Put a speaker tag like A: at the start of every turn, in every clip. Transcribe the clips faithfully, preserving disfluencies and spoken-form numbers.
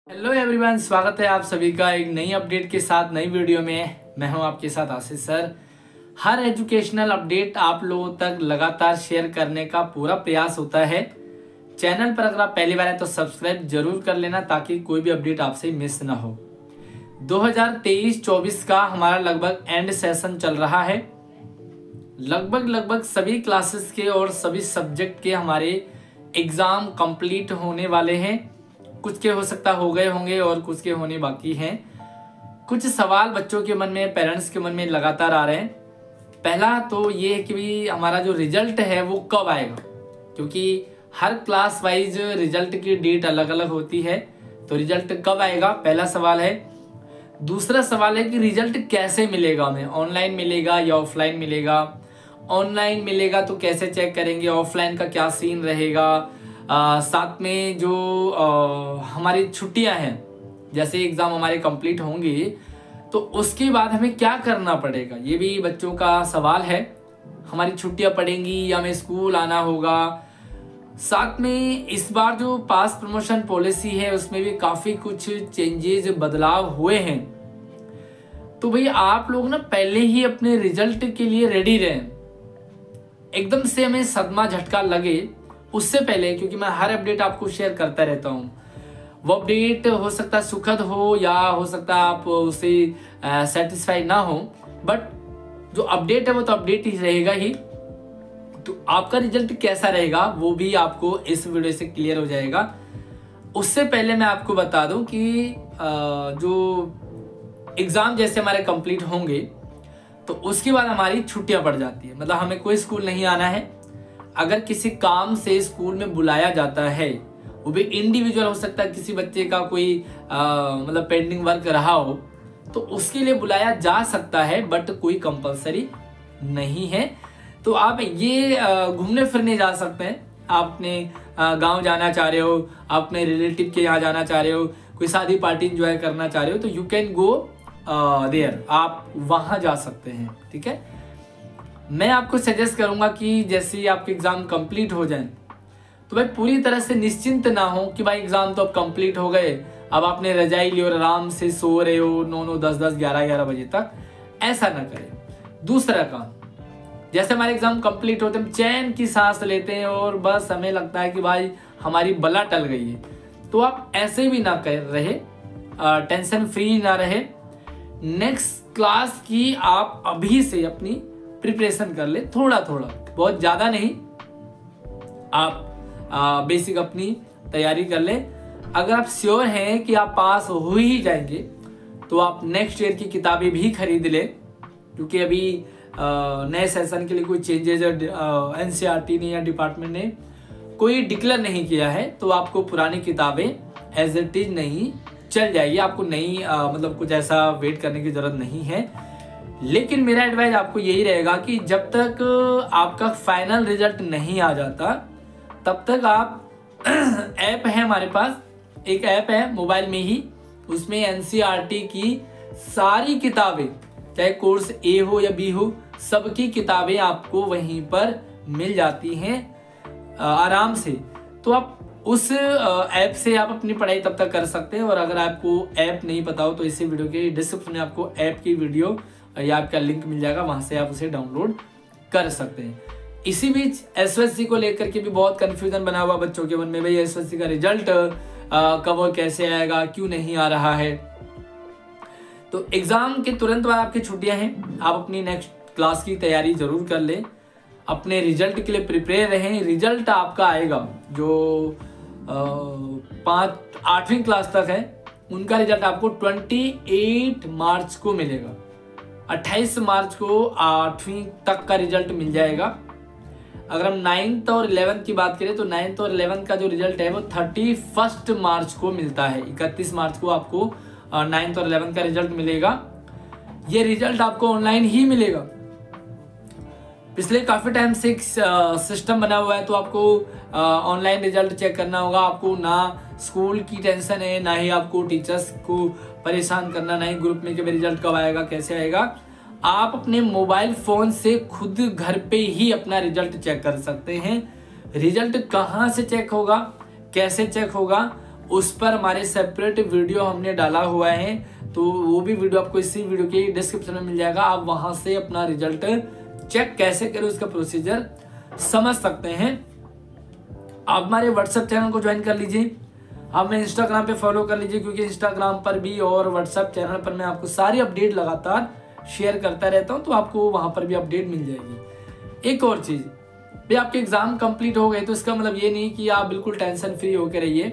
A: Hello everyone, स्वागत है आप सभी का एक नई अपडेट के साथ नई वीडियो में। मैं हूं आपके साथ आशीष सर। हर एजुकेशनल अपडेट आप लोगों तक लगातार शेयर करने का पूरा प्रयास होता है। चैनल पर अगर आप पहली बार हैं तो सब्सक्राइब जरूर कर लेना ताकि कोई भी अपडेट आपसे मिस ना हो। दो हज़ार तेईस चौबीस का हमारा लगभग एंड सेशन चल रहा है। लगभग लगभग सभी क्लासेस के और सभी सब्जेक्ट के हमारे एग्जाम कंप्लीट होने वाले हैं। कुछ के हो सकता हो गए होंगे और कुछ के होने बाकी हैं। कुछ सवाल बच्चों के मन में, पेरेंट्स के मन में लगातार आ रहे हैं। पहला तो ये है कि भी हमारा जो रिजल्ट है वो कब आएगा, क्योंकि हर क्लास वाइज रिजल्ट की डेट अलग अलग होती है। तो रिजल्ट कब आएगा, पहला सवाल है। दूसरा सवाल है कि रिजल्ट कैसे मिलेगा, हमें ऑनलाइन मिलेगा या ऑफलाइन मिलेगा। ऑनलाइन मिलेगा तो कैसे चेक करेंगे, ऑफलाइन का क्या सीन रहेगा। आ, साथ में जो आ, हमारी छुट्टियां हैं, जैसे एग्जाम हमारे कंप्लीट होंगे तो उसके बाद हमें क्या करना पड़ेगा, ये भी बच्चों का सवाल है। हमारी छुट्टियां पड़ेंगी या हमें स्कूल आना होगा। साथ में इस बार जो पास प्रमोशन पॉलिसी है उसमें भी काफी कुछ चेंजेस, बदलाव हुए हैं। तो भाई आप लोग ना पहले ही अपने रिजल्ट के लिए रेडी रहें। एकदम से हमें सदमा झटका लगे उससे पहले, क्योंकि मैं हर अपडेट आपको शेयर करता रहता हूँ। वो अपडेट हो सकता है सुखद हो या हो सकता है आप उससे सेटिस्फाई ना हो, बट जो अपडेट है वो तो अपडेट ही रहेगा ही। तो आपका रिजल्ट कैसा रहेगा वो भी आपको इस वीडियो से क्लियर हो जाएगा। उससे पहले मैं आपको बता दूं कि जो एग्जाम जैसे हमारे कंप्लीट होंगे तो उसके बाद हमारी छुट्टियां पड़ जाती है। मतलब हमें कोई स्कूल नहीं आना है। अगर किसी काम से स्कूल में बुलाया जाता है, वो भी इंडिविजुअल हो सकता है, किसी बच्चे का कोई आ, मतलब पेंडिंग वर्क रहा हो तो उसके लिए बुलाया जा सकता है, बट कोई कंपलसरी नहीं है। तो आप ये घूमने फिरने जा सकते हैं। आप अपने गांव जाना चाह रहे हो, आप अपने रिलेटिव के यहाँ जाना चाह रहे हो, कोई शादी पार्टी एंजॉय करना चाह रहे हो तो यू कैन गो देयर, आप वहां जा सकते हैं। ठीक है, मैं आपको सजेस्ट करूंगा कि जैसे ही आपके एग्जाम कंप्लीट हो जाएं तो भाई पूरी तरह से निश्चिंत ना हो कि भाई एग्जाम तो अब कंप्लीट हो गए, अब आपने रजाई ली और आराम से सो रहे हो नौ नौ दस दस ग्यारह ग्यारह बजे तक। ऐसा ना करें। दूसरा काम, जैसे हमारे एग्जाम कंप्लीट होते हम चैन की सांस लेते हैं और बस हमें लगता है कि भाई हमारी बला टल गई है, तो आप ऐसे भी ना कर रहे, टेंशन फ्री ना रहे। नेक्स्ट क्लास की आप अभी से अपनी प्रिपरेशन कर ले, थोड़ा थोड़ा, बहुत ज्यादा नहीं। आप आ, बेसिक अपनी तैयारी कर ले। अगर आप श्योर हैं कि आप पास हो ही जाएंगे तो आप नेक्स्ट ईयर की किताबें भी खरीद ले, क्योंकि अभी नए सेशन के लिए कोई चेंजेस एनसीईआरटी ने या डिपार्टमेंट ने कोई डिक्लेयर नहीं किया है। तो आपको पुरानी किताबें एज इट इज नहीं चल जाएगी, आपको नई मतलब कुछ ऐसा वेट करने की जरूरत नहीं है। लेकिन मेरा एडवाइस आपको यही रहेगा कि जब तक आपका फाइनल रिजल्ट नहीं आ जाता तब तक आप ऐप है हमारे पास, एक ऐप है मोबाइल में ही, उसमें एनसीईआरटी की सारी किताबें, चाहे कोर्स ए हो या बी हो, सबकी किताबें आपको वहीं पर मिल जाती हैं आराम से। तो आप उस ऐप से आप अपनी पढ़ाई तब तक कर सकते हैं। और अगर आपको ऐप नहीं पता हो तो इसी वीडियो के डिस्क्रिप्शन में आपको ऐप की वीडियो या आपका लिंक मिल जाएगा, वहां से आप उसे डाउनलोड कर सकते हैं। इसी बीच एसएससी को लेकर के भी बहुत कंफ्यूजन बना हुआ बच्चों के मन में, भाई एसएससी का रिजल्ट कब और कैसे आएगा, क्यों नहीं आ रहा है। तो एग्जाम के तुरंत बाद आपकी छुट्टियां हैं, आप अपनी नेक्स्ट क्लास की तैयारी जरूर कर लें, अपने रिजल्ट के लिए प्रिपेयर रहें। रिजल्ट आपका आएगा जो पांच आठवीं क्लास तक है उनका रिजल्ट आपको अट्ठाईस मार्च को मिलेगा। अट्ठाईस मार्च को आठवीं तक का रिजल्ट मिल जाएगा। अगर हम नाइन्थ और इलेवेंथ की बात करें तो नाइन्थ और इलेवेंथ का जो रिजल्ट है वो थर्टी फर्स्ट मार्च को मिलता है। इकतीस मार्च को आपको नाइन्थ और इलेवेंथ का रिजल्ट मिलेगा। ये रिजल्ट आपको ऑनलाइन ही मिलेगा। पिछले काफी टाइम से एक सिस्टम बना हुआ है, तो आपको ऑनलाइन रिजल्ट चेक करना होगा। आपको ना स्कूल की टेंशन है, ना ही आपको टीचर्स को परेशान करना, ना ही ग्रुप में कि मेरा रिजल्ट कब आएगा, कैसे आएगा। आप अपने मोबाइल फोन से खुद घर पे ही अपना रिजल्ट चेक कर सकते हैं। रिजल्ट कहाँ से चेक होगा, कैसे चेक होगा, उस पर हमारे सेपरेट वीडियो हमने डाला हुआ है, तो वो भी वीडियो आपको इसी वीडियो के डिस्क्रिप्शन में मिल जाएगा। आप वहां से अपना रिजल्ट चेक कैसे करें उसका प्रोसीजर समझ सकते हैं। आप हमारे व्हाट्सएप चैनल को ज्वाइन कर लीजिए, हमें इंस्टाग्राम पे फॉलो कर लीजिए, क्योंकि इंस्टाग्राम पर भी और व्हाट्सएप चैनल पर मैं आपको सारी अपडेट लगातार शेयर करता रहता हूं, तो आपको वहां पर भी अपडेट मिल जाएगी। एक और चीज भाई, आपके एग्जाम कंप्लीट हो गए तो इसका मतलब ये नहीं कि आप बिल्कुल टेंशन फ्री होकर रहिए।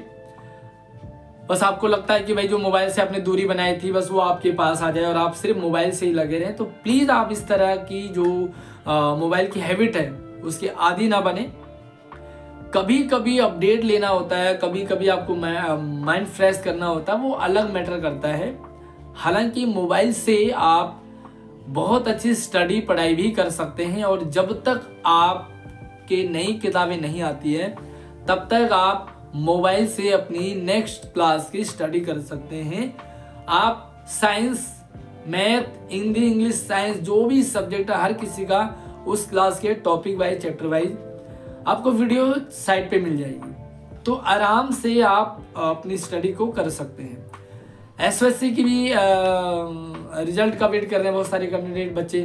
A: बस आपको लगता है कि भाई जो मोबाइल से आपने दूरी बनाई थी बस वो आपके पास आ जाए और आप सिर्फ मोबाइल से ही लगे रहें, तो प्लीज आप इस तरह की जो मोबाइल की हैबिट है उसके आदी ना बने। कभी कभी अपडेट लेना होता है, कभी कभी आपको माइंड फ्रेश करना होता है, वो अलग मैटर करता है। हालांकि मोबाइल से आप बहुत अच्छी स्टडी पढ़ाई भी कर सकते हैं, और जब तक आपके नई किताबें नहीं आती है तब तक आप मोबाइल से अपनी नेक्स्ट क्लास की स्टडी कर सकते हैं। आप science, math, Hindi, English, science जो भी सब्जेक्ट है हर किसी का उस क्लास के टॉपिक वाइज, चैप्टर वाइज आपको वीडियो साइट पे मिल जाएगी, तो आराम से आप अपनी स्टडी को कर सकते हैं। एसएससी की भी रिजल्ट का वेट कर रहे हैं बहुत सारे कैंडिडेट बच्चे।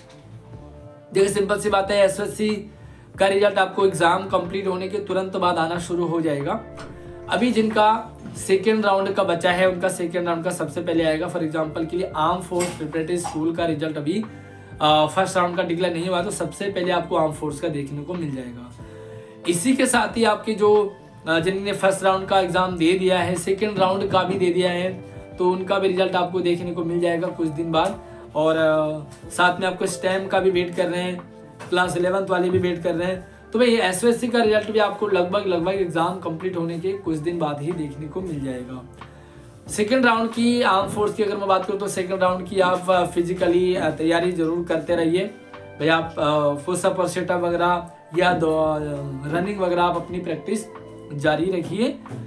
A: देखिए सिंपल सी बात है, एसएससी का रिजल्ट आपको एग्जाम कंप्लीट होने के तुरंत बाद आना शुरू हो जाएगा। अभी जिनका सेकेंड राउंड का बचा है उनका सेकेंड राउंड का सबसे पहले आएगा। फॉर एग्जांपल के लिए आर्म फोर्स प्रिपरेटरी स्कूल का रिजल्ट अभी फर्स्ट राउंड का डिक्लेयर नहीं हुआ, तो सबसे पहले आपको आर्म फोर्स का देखने को मिल जाएगा। इसी के साथ ही आपके जो जिन्होंने फर्स्ट राउंड का एग्जाम दे दिया है, सेकेंड राउंड का भी दे दिया है, तो उनका भी रिजल्ट आपको देखने को मिल जाएगा कुछ दिन बाद। और साथ में आपको स्टेम का भी वेट कर रहे हैं, क्लास इलेवेंथ वाले भी वेट कर रहे हैं। तो भाई एसएससी का रिजल्ट भी आपको लगभग लगभग एग्जाम कंप्लीट होने के कुछ दिन बाद ही देखने को मिल जाएगा। सेकेंड राउंड की आर्म फोर्स की अगर मैं बात करूँ तो सेकेंड राउंड की आप फिजिकली तैयारी जरूर करते रहिए भाई। आप पुशअप और सिटअप वगैरह या रनिंग वगैरह आप अपनी प्रैक्टिस जारी रखिए।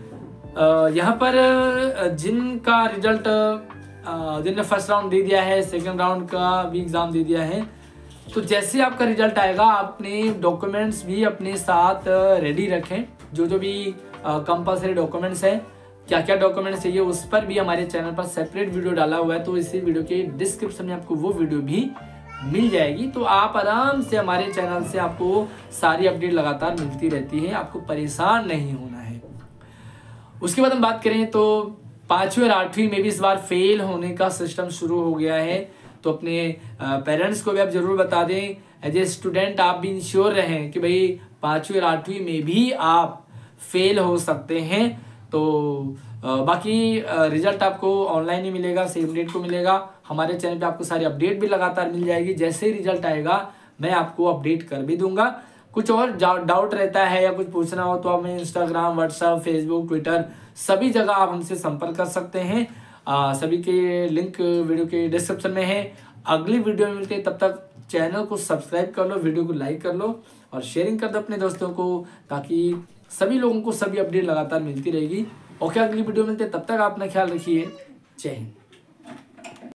A: यहाँ पर जिनका रिजल्ट जिनने फर्स्ट राउंड दे दिया है, सेकेंड राउंड का भी एग्जाम दे दिया है, तो जैसे आपका रिजल्ट आएगा आप अपने डॉक्यूमेंट्स भी अपने साथ रेडी रखें। जो जो भी कंपल्सरी डॉक्यूमेंट्स हैं, क्या क्या डॉक्यूमेंट्स चाहिए उस पर भी हमारे चैनल पर सेपरेट वीडियो डाला हुआ है, तो इसी वीडियो के डिस्क्रिप्शन में आपको वो वीडियो भी मिल जाएगी। तो आप आराम से हमारे चैनल से आपको सारी अपडेट लगातार मिलती रहती है, आपको परेशान नहीं होना है। उसके बाद हम बात करें तो पांचवी और आठवीं में भी इस बार फेल होने का सिस्टम शुरू हो गया है, तो अपने पेरेंट्स को भी आप जरूर बता दें। एज ए स्टूडेंट आप भी इंश्योर रहें कि भाई पांचवी और आठवीं में भी आप फेल हो सकते हैं। तो बाकी रिजल्ट आपको ऑनलाइन ही मिलेगा, सेम डेट को मिलेगा। हमारे चैनल पे आपको सारी अपडेट भी लगातार मिल जाएगी। जैसे ही रिजल्ट आएगा मैं आपको अपडेट कर भी दूंगा। कुछ और डाउट रहता है या कुछ पूछना हो तो आप हमें इंस्टाग्राम, व्हाट्सएप, फेसबुक, ट्विटर सभी जगह आप हमसे संपर्क कर सकते हैं। आ, सभी के लिंक वीडियो के डिस्क्रिप्शन में है। अगली वीडियो में मिलते हैं, तब तक चैनल को सब्सक्राइब कर लो, वीडियो को लाइक कर लो और शेयरिंग कर दो अपने दोस्तों को, ताकि सभी लोगों को सभी अपडेट लगातार मिलती रहेगी। ओके, अगली वीडियो मिलते हैं, तब तक अपना ख्याल रखिए। जय हिंद।